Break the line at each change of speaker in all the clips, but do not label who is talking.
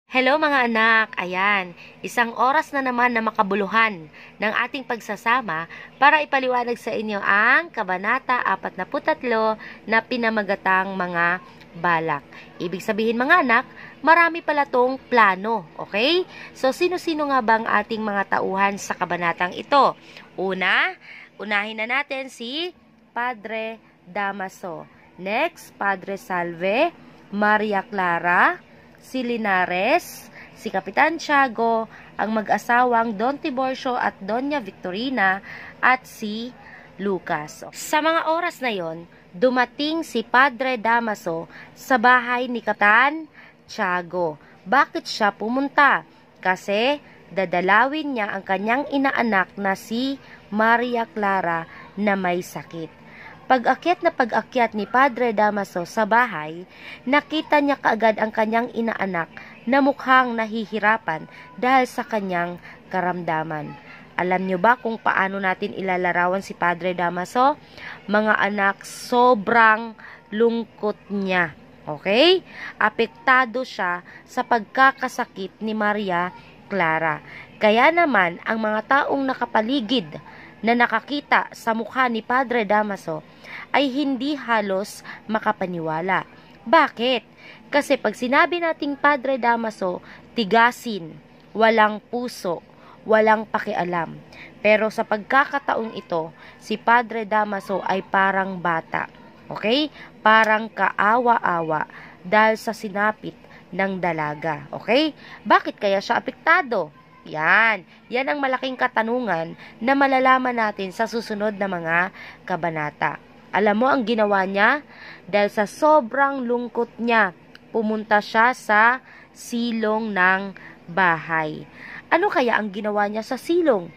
Hello mga anak! Ayan, isang oras na naman na makabuluhan ng ating pagsasama para ipaliwanag sa inyo ang Kabanata 43 na pinamagatang mga balak. Ibig sabihin mga anak, marami pala tong plano, okay? So sino-sino nga bang ating mga tauhan sa kabanatang ito? Unahin na natin si Padre Damaso. Next, Padre Salve, Maria Clara, si Linares, si Kapitan Tiago, ang mag-asawang Don Tiborcio at Doña Victorina, at si Lucas. Sa mga oras na yon, dumating si Padre Damaso sa bahay ni Kapitan Tiago. Bakit siya pumunta? Kasi dadalawin niya ang kanyang inaanak na si Maria Clara na may sakit. Pag-akyat ni Padre Damaso sa bahay, nakita niya kaagad ang kanyang inaanak na mukhang nahihirapan dahil sa kanyang karamdaman. Alam niyo ba kung paano natin ilalarawan si Padre Damaso? Mga anak, sobrang lungkot niya. Okay? Apektado siya sa pagkakasakit ni Maria Clara. Kaya naman, ang mga taong nakapaligid na nakakita sa mukha ni Padre Damaso ay hindi halos makapaniwala. Bakit? Kasi pag sinabi nating Padre Damaso, tigasin, walang puso, walang pakialam. Pero sa pagkakataong ito, si Padre Damaso ay parang bata. Okay? Parang kaawa-awa dahil sa sinapit ng dalaga. Okay? Bakit kaya siya apektado? Yan ang malaking katanungan na malalaman natin sa susunod na mga kabanata. Alam mo ang ginawa niya? Dahil sa sobrang lungkot niya, pumunta siya sa silong ng bahay. Ano kaya ang ginawa niya sa silong?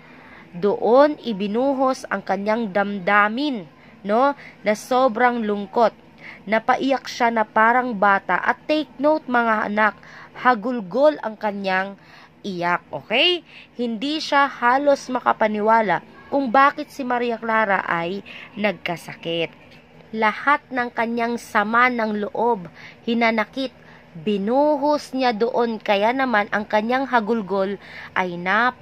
Doon ibinuhos ang kanyang damdamin, no? Na sobrang lungkot. Napaiyak siya na parang bata at take note mga anak, hagulgol ang kanyang iyak, okay? Hindi siya halos makapaniwala kung bakit si Maria Clara ay nagkasakit. Lahat ng kanyang sama ng loob, hinanakit, binuhos niya doon, kaya naman ang kanyang hagulgol ay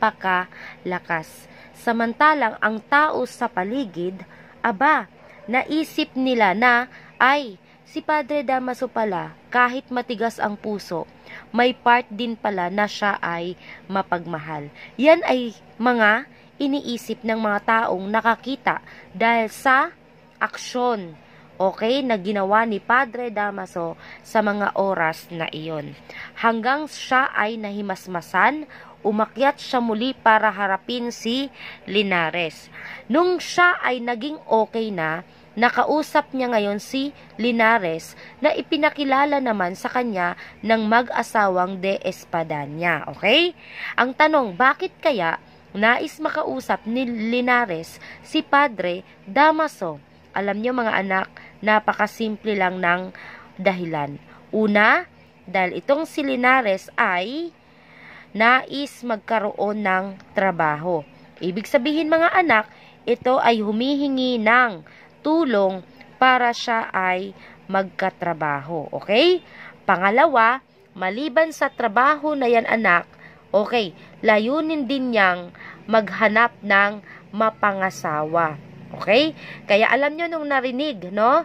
napakalakas. Samantalang ang tao sa paligid, naisip nila na si Padre Damaso pala, kahit matigas ang puso, may part din pala na siya ay mapagmahal. Yan ay mga iniisip ng mga taong nakakita dahil sa aksyon, na ginawa ni Padre Damaso sa mga oras na iyon. Hanggang siya ay nahimasmasan, umakyat siya muli para harapin si Linares. Nung siya ay naging okay na, nakausap niya ngayon si Linares na ipinakilala naman sa kanya ng mag-asawang De Espadaña. Okay? Ang tanong, bakit kaya nais makausap ni Linares si Padre Damaso? Alam niyo mga anak, napakasimple lang ng dahilan. Una, dahil itong si Linares ay nais magkaroon ng trabaho. Ibig sabihin mga anak, ito ay humihingi ng tulong para siya ay magkatrabaho. Okay? Pangalawa, maliban sa trabaho na yan anak, layunin din niyang maghanap ng mapangasawa. Okay? Kaya alam nyo nung narinig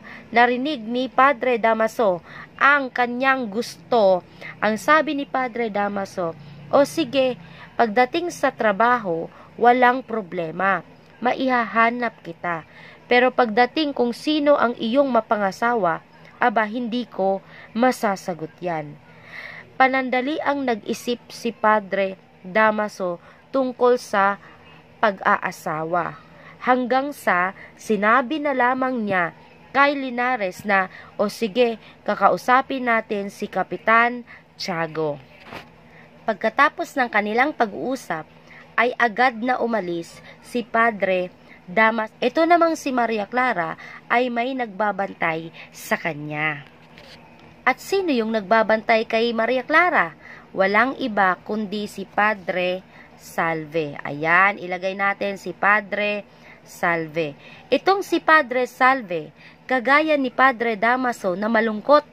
ni Padre Damaso ang kanyang gusto, ang sabi ni Padre Damaso, sige, pagdating sa trabaho, walang problema, maihahanap kita. Pero pagdating kung sino ang iyong mapangasawa, hindi ko masasagot yan. Panandali ang nag-isip si Padre Damaso tungkol sa pag-aasawa. Hanggang sa sinabi na lamang niya kay Linares na, sige, kakausapin natin si Kapitan Tiago. Pagkatapos ng kanilang pag-uusap, ay agad na umalis si Padre Damaso. Ito namang si Maria Clara ay may nagbabantay sa kanya. At sino yung nagbabantay kay Maria Clara? Walang iba kundi si Padre Salve. Ayan, ilagay natin si Padre Salve. Itong si Padre Salve, kagaya ni Padre Damaso na malungkot,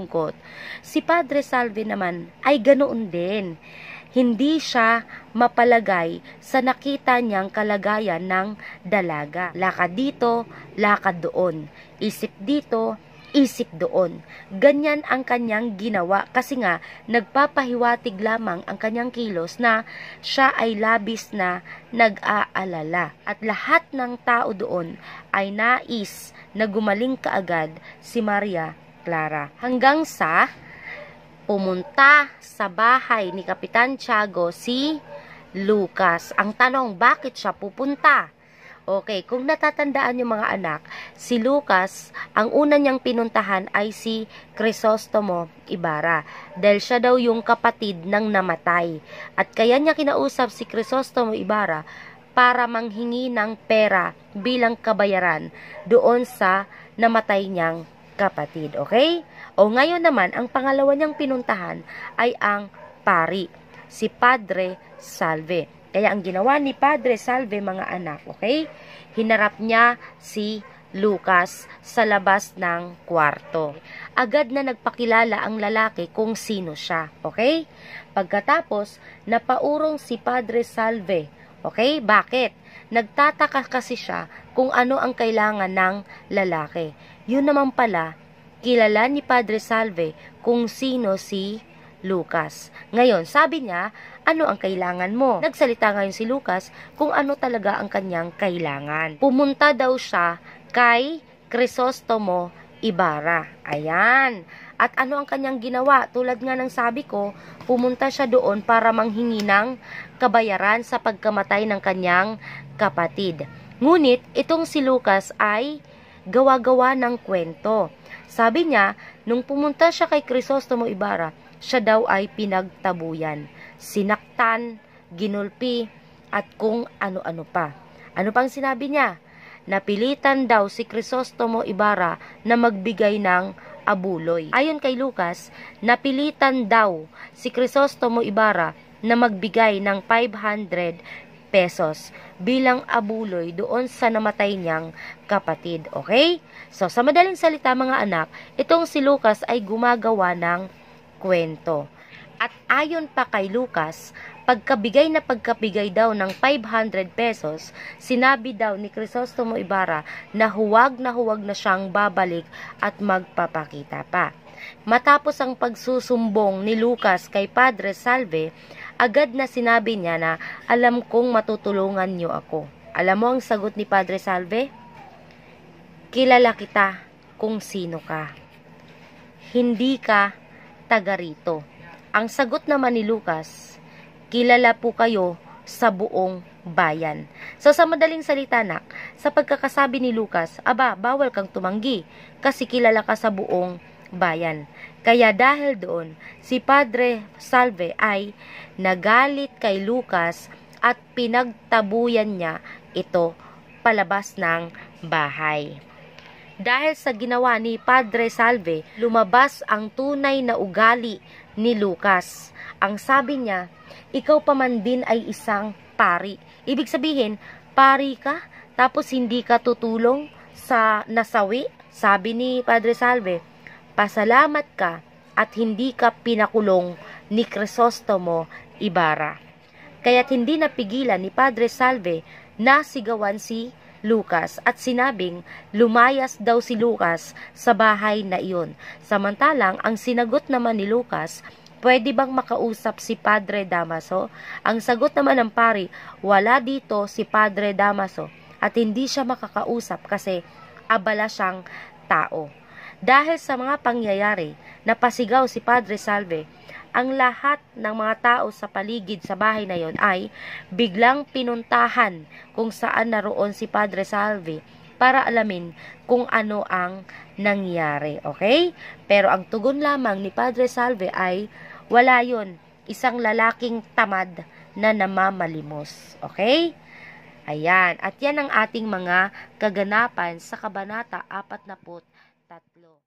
si Padre Salve naman ay ganoon din. Hindi siya mapalagay sa nakita niyang kalagayan ng dalaga. Lakad dito, lakad doon. Isip dito, isip doon. Ganyan ang kanyang ginawa kasi nga nagpapahiwatig lamang ang kanyang kilos na siya ay labis na nag-aalala. At lahat ng tao doon ay nais na gumaling kaagad si Maria Clara. Hanggang sa pumunta sa bahay ni Kapitan Tiago si Lucas. Ang tanong, bakit siya pupunta? Okay, kung natatandaan niyo mga anak, si Lucas, ang una niyang pinuntahan ay si Crisostomo Ibarra. Dahil siya daw yung kapatid ng namatay. At kaya niya kinausap si Crisostomo Ibarra para manghingi ng pera bilang kabayaran doon sa namatay niyang kapatid. Okay? O ngayon naman, ang pangalawa niyang pinuntahan ay ang pari, si Padre Salve. Kaya ang ginawa ni Padre Salve mga anak, okay? Hinarap niya si Lucas sa labas ng kwarto. Agad na nagpakilala ang lalaki kung sino siya, okay? Pagkatapos, napaurong si Padre Salve, okay? Bakit? Nagtataka kasi siya kung ano ang kailangan ng lalaki. Yun naman pala, kilala ni Padre Salve kung sino si Lucas. Ngayon, sabi niya, ano ang kailangan mo? Nagsalita ngayon si Lucas kung ano talaga ang kanyang kailangan. Pumunta daw siya kay Crisostomo Ibarra. Ayan. At ano ang kanyang ginawa? Tulad nga ng sabi ko, pumunta siya doon para manghingi ng kabayaran sa pagkamatay ng kanyang kapatid. Ngunit, itong si Lucas ay gawa-gawa ng kwento. Sabi niya, nung pumunta siya kay Crisostomo Ibarra, siya daw ay pinagtabuyan, sinaktan, ginulpi, at kung ano-ano pa. Ano pang sinabi niya? Napilitan daw si Crisostomo Ibarra na magbigay ng abuloy. Ayon kay Lucas, napilitan daw si Crisostomo Ibarra na magbigay ng 500 pesos bilang abuloy doon sa namatay niyang kapatid. Okay? So, sa madaling salita mga anak, itong si Lucas ay gumagawa ng kwento. At ayon pa kay Lucas, pagkabigay daw ng 500 pesos, sinabi daw ni Crisostomo Ibarra na huwag na siyang babalik at magpapakita pa. Matapos ang pagsusumbong ni Lucas kay Padre Salve, agad na sinabi niya na, alam kong matutulungan niyo ako. Alam mo ang sagot ni Padre Salve? Kilala kita kung sino ka. Hindi ka taga rito. Ang sagot naman ni Lucas, kilala po kayo sa buong bayan. So sa madaling salita nak, sa pagkakasabi ni Lucas, aba, bawal kang tumanggi kasi kilala ka sa buong bayan. Kaya dahil doon, si Padre Salve ay nagalit kay Lucas at pinagtabuyan niya ito palabas ng bahay. Dahil sa ginawa ni Padre Salve, lumabas ang tunay na ugali ni Lucas. Ang sabi niya, ikaw pa man din ay isang pari. Ibig sabihin, pari ka, tapos hindi ka tutulong sa nasawi? Sabi ni Padre Salve, pasalamat ka at hindi ka pinakulong ni Crisostomo Ibarra. Kaya't hindi napigilan ni Padre Salve na sigawan si Lucas at sinabing lumayas daw si Lucas sa bahay na iyon. Samantalang ang sinagot naman ni Lucas, pwede bang makausap si Padre Damaso? Ang sagot naman ng pari, wala dito si Padre Damaso at hindi siya makakausap kasi abala siyang tao. Dahil sa mga pangyayari, napasigaw si Padre Salve. Ang lahat ng mga tao sa paligid sa bahay na yon ay biglang pinuntahan kung saan naroon si Padre Salve para alamin kung ano ang nangyari. Okay? Pero ang tugon lamang ni Padre Salve ay wala yon, isang lalaking tamad na namamalimos. Okay? Ayan. At yan ang ating mga kaganapan sa Kabanata 43.